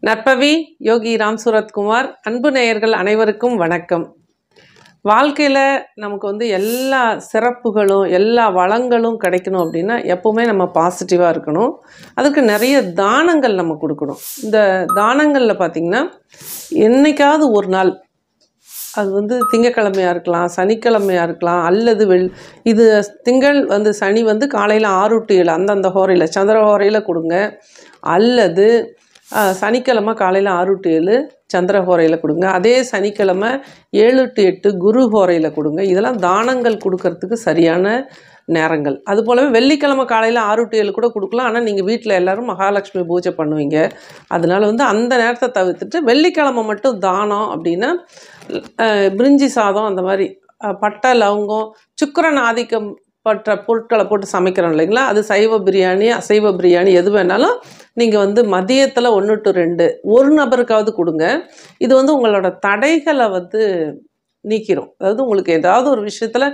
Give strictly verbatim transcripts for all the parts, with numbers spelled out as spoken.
நற்பவி யோகி ராம் சூரத்குமார். அன்பு நேயர்கள் அனைவருக்கும் வணக்கம். வாழ்க்கையில் நமக்கு வந்து எல்லா சிறப்புகளும் எல்லா வளங்களும் கிடைக்கணும் அப்படின்னா எப்போவுமே நம்ம பாசிட்டிவாக இருக்கணும். அதுக்கு நிறைய தானங்கள் நம்ம கொடுக்கணும். இந்த தானங்களில் பார்த்திங்கன்னா என்றைக்காவது ஒரு நாள், அது வந்து திங்கக்கிழமையாக இருக்கலாம், சனிக்கிழமையாக இருக்கலாம், அல்லது வெள் இது திங்கள் வந்து சனி வந்து காலையில் ஆறு டு ஏழு அந்தந்த ஹோரையில் சந்திர ஹோரையில் கொடுங்க, அல்லது சனிக்கிழமை காலையில் ஆறு டு ஏழு சந்திர ஹோரையில் கொடுங்க, அதே சனிக்கிழமை ஏழு டு எட்டு குரு ஹோரையில் கொடுங்க. இதெல்லாம் தானங்கள் கொடுக்கறதுக்கு சரியான நேரங்கள். அதுபோலவே வெள்ளிக்கிழமை காலையில் ஆறு டு ஏழு கூட கொடுக்கலாம். ஆனால் நீங்கள் வீட்டில் எல்லோரும் மகாலட்சுமி பூஜை பண்ணுவீங்க, அதனால் வந்து அந்த நேரத்தை தவிர்த்துட்டு வெள்ளிக்கிழமை மட்டும் தானம் அப்படின்னா பிரிஞ்சி சாதம், அந்த மாதிரி பட்டை லவங்கம் சுக்கிரன் ஆதிக்கம் பற்ற பொருட்களை போட்டு சமைக்கிறோம் இல்லைங்களா, அது சைவ பிரியாணி அசைவ பிரியாணி எது வேணாலும் நீங்கள் வந்து மதியத்தில் ஒன்று டு ரெண்டு ஒரு நபருக்காவது கொடுங்க. இது வந்து உங்களோட தடைகளை வந்து நீக்கிறோம். அதாவது உங்களுக்கு ஏதாவது ஒரு விஷயத்தில்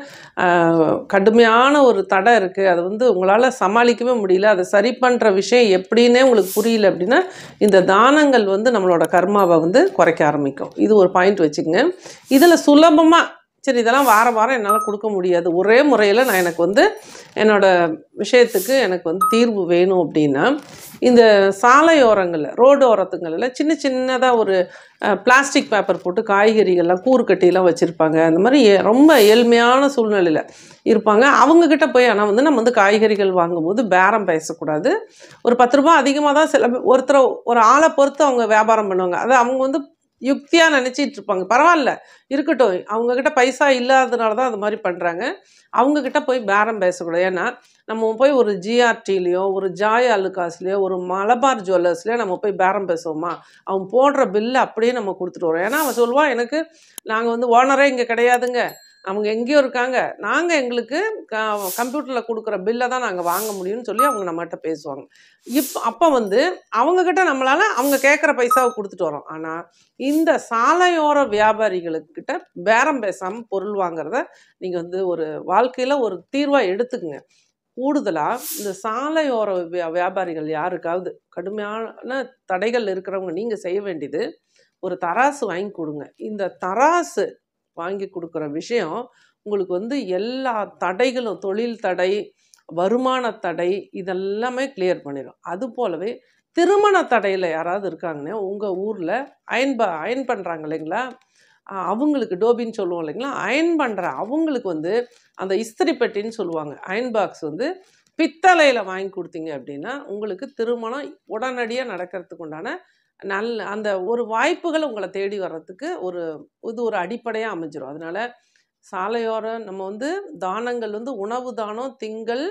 கடுமையான ஒரு தடை இருக்குது, அதை வந்து உங்களால் சமாளிக்கவே முடியல, அதை சரி பண்ணுற விஷயம் எப்படின்னே உங்களுக்கு புரியல அப்படின்னா இந்த தானங்கள் வந்து நம்மளோட கர்மாவை வந்து குறைக்க ஆரம்பிக்கும். இது ஒரு பாயிண்ட் வச்சுக்கோங்க. இதில் சுலபமாக சரி இதெல்லாம் வாரம் வாரம் என்னால் கொடுக்க முடியாது, ஒரே முறையில் நான் எனக்கு வந்து என்னோடய விஷயத்துக்கு எனக்கு வந்து தீர்வு வேணும் அப்படின்னா, இந்த சாலையோரங்களில் ரோடு ஓரத்துங்களில் சின்ன சின்னதாக ஒரு பிளாஸ்டிக் பேப்பர் போட்டு காய்கறிகள்லாம் கூறு கட்டிலாம் வச்சுருப்பாங்க. அந்த மாதிரி ரொம்ப ஏழ்மையான சூழ்நிலையில் இருப்பாங்க. அவங்கக்கிட்ட போய் ஆனால் வந்து நம்ம வந்து காய்கறிகள் வாங்கும்போது பேரம் பேசக்கூடாது. ஒரு பத்து ரூபா அதிகமாக தான் சில ஒருத்தரை ஒரு ஆளை பொறுத்து அவங்க வியாபாரம் பண்ணுவாங்க. அது அவங்க வந்து யுக்தியாக நினச்சிட்டு இருப்பாங்க. பரவாயில்ல இருக்கட்டும், அவங்கக்கிட்ட பைசா இல்லாததுனால தான் அது மாதிரி பண்ணுறாங்க. அவங்கக்கிட்ட போய் பேரம் பேசக்கூடாது. ஏன்னா நம்ம போய் ஒரு ஜிஆர்டிலேயோ ஒரு ஜாய் அலுகாஸ்லேயோ ஒரு மலபார் ஜுவல்லர்ஸ்லேயோ நம்ம போய் பேரம் பேசுவோமா? அவன் போடுற பில்லை அப்படியே நம்ம கொடுத்துட்டு வரோம். ஏன்னா அவன் சொல்லுவான், எனக்கு நாங்கள் வந்து ஓனரே இங்கே கிடையாதுங்க, அவங்க எங்கேயோ இருக்காங்க, நாங்கள் எங்களுக்கு க கம்ப்யூட்டரில் கொடுக்குற பில்லை தான் நாங்கள் வாங்க முடியும்னு சொல்லி அவங்க நம்மகிட்ட பேசுவாங்க. இப்போ அப்போ வந்து அவங்கக்கிட்ட நம்மளால் அவங்க கேட்குற பைசாவை கொடுத்துட்டு வரோம். ஆனால் இந்த சாலையோர வியாபாரிகளுக்கிட்ட பேரம் பேசாமல் பொருள் வாங்குறத நீங்கள் வந்து ஒரு வாழ்க்கையில் ஒரு தீர்வாக எடுத்துக்குங்க. கூடுதலாக இந்த சாலையோர வியா வியாபாரிகள் யாருக்காவது கடுமையான தடைகள் இருக்கிறவங்க நீங்கள் செய்ய வேண்டியது, ஒரு தராசு வாங்கி கொடுங்க. இந்த தராசு வாங்கி கொடுக்குற விஷயம் உங்களுக்கு வந்து எல்லா தடைகளும், தொழில் தடை, வருமான தடை, இதெல்லாமே கிளியர் பண்ணிடும். அது போலவே திருமண தடையில் யாராவது இருக்காங்கன்னா உங்கள் ஊரில் அயன் ப அயன் பண்ணுறாங்க இல்லைங்களா, அவங்களுக்கு டோபின்னு சொல்லுவோம் இல்லைங்களா, அயன் பண்ணுற அவங்களுக்கு வந்து அந்த இஸ்திரி பெட்டின்னு சொல்லுவாங்க, அயன் பாக்ஸ் வந்து பித்தளையில் வாங்கி கொடுத்தீங்க அப்படின்னா உங்களுக்கு திருமணம் உடனடியாக நடக்கிறதுக்கு உண்டான நல்ல அந்த ஒரு வாய்ப்புகள் உங்களை தேடி வர்றதுக்கு ஒரு இது ஒரு அடிப்படையாக அமைஞ்சிடும். அதனால் சாலையோரம் நம்ம வந்து தானங்கள் வந்து உணவு தானம் திங்கள்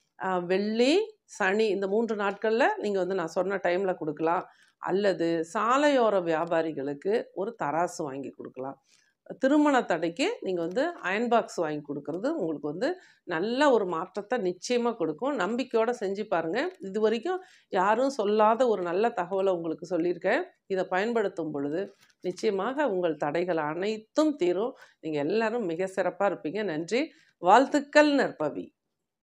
வெள்ளி சனி இந்த மூன்று நாட்களில் நீங்கள் வந்து நான் சொன்ன டைமில் கொடுக்கலாம். அல்லது சாலையோர வியாபாரிகளுக்கு ஒரு தராசு வாங்கி கொடுக்கலாம். திருமண தடைக்கு நீங்கள் வந்து அயன் பாக்ஸ் வாங்கி கொடுக்கறது உங்களுக்கு வந்து நல்ல ஒரு மாற்றத்தை நிச்சயமாக கொடுக்கும். நம்பிக்கையோடு செஞ்சு பாருங்கள். இது வரைக்கும் யாரும் சொல்லாத ஒரு நல்ல தகவலை உங்களுக்கு சொல்லியிருக்கேன். இதை பயன்படுத்தும் பொழுது நிச்சயமாக உங்கள் தடைகள் அனைத்தும் தீரும். நீங்கள் எல்லாரும் மிக சிறப்பாக இருப்பீங்க. நன்றி, வாழ்த்துக்கள் நற்பவி.